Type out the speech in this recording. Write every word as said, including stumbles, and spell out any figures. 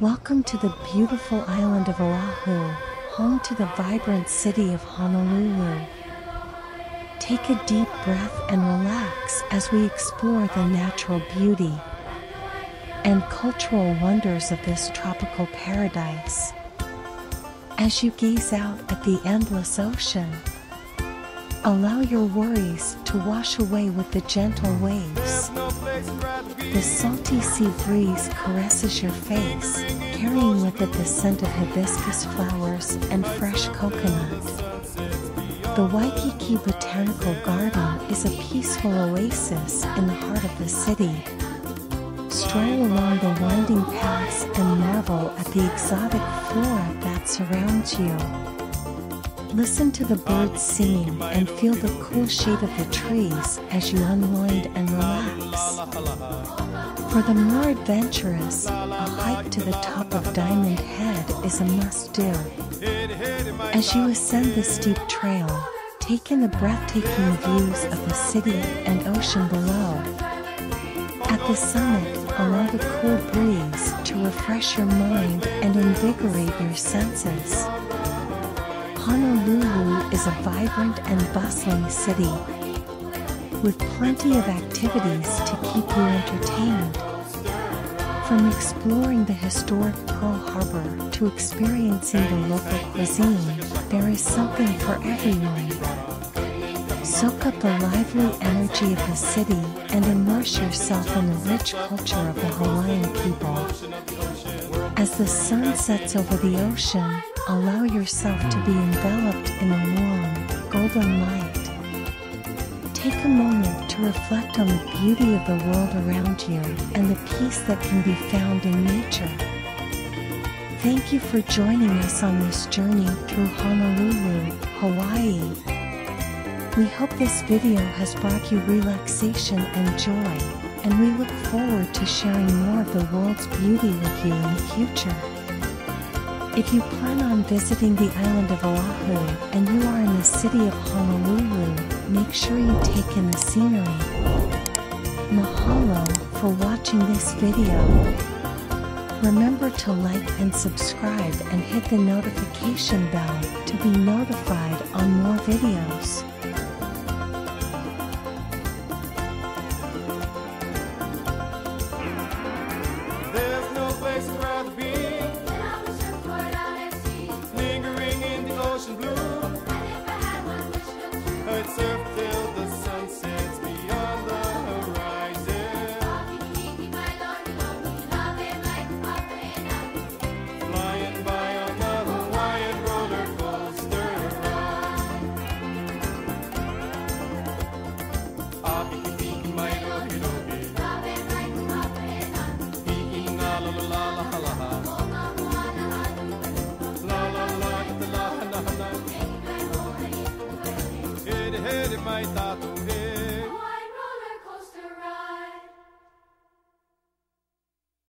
Welcome to the beautiful island of Oahu, home to the vibrant city of Honolulu. Take a deep breath and relax as we explore the natural beauty and cultural wonders of this tropical paradise. As you gaze out at the endless ocean, allow your worries to wash away with the gentle waves. The salty sea breeze caresses your face, carrying with it the scent of hibiscus flowers and fresh coconut. The Waikiki Botanical Garden is a peaceful oasis in the heart of the city. Stroll along the winding paths and marvel at the exotic flora that surrounds you. Listen to the birds singing and feel the cool shade of the trees as you unwind and relax. For the more adventurous, a hike to the top of Diamond Head is a must-do. As you ascend the steep trail, take in the breathtaking views of the city and ocean below. At the summit, allow the cool breeze to refresh your mind and invigorate your senses. Honolulu is a vibrant and bustling city, with plenty of activities to keep you entertained. From exploring the historic Pearl Harbor to experiencing the local cuisine, there is something for everyone. Soak up the lively energy of the city and immerse yourself in the rich culture of the Hawaiian people. As the sun sets over the ocean, allow yourself to be enveloped in a warm, golden light. Take a moment to reflect on the beauty of the world around you and the peace that can be found in nature. Thank you for joining us on this journey through Honolulu, Hawaii. We hope this video has brought you relaxation and joy, and we look forward to sharing more of the world's beauty with you in the future. If you plan on visiting the island of Oahu and you are in the city of Honolulu, make sure you take in the scenery. Mahalo for watching this video. Remember to like and subscribe and hit the notification bell to be notified on more videos. There's no place I'd rather be. Lingering in the ocean blue. I'd surf till the sun sets beyond the horizon. Flying by on the Hawaiian roller coaster ride. Waikiki mai no hirogi. Speaking la la la la la la la. La la la la la la la. Hede hede mai tatu he.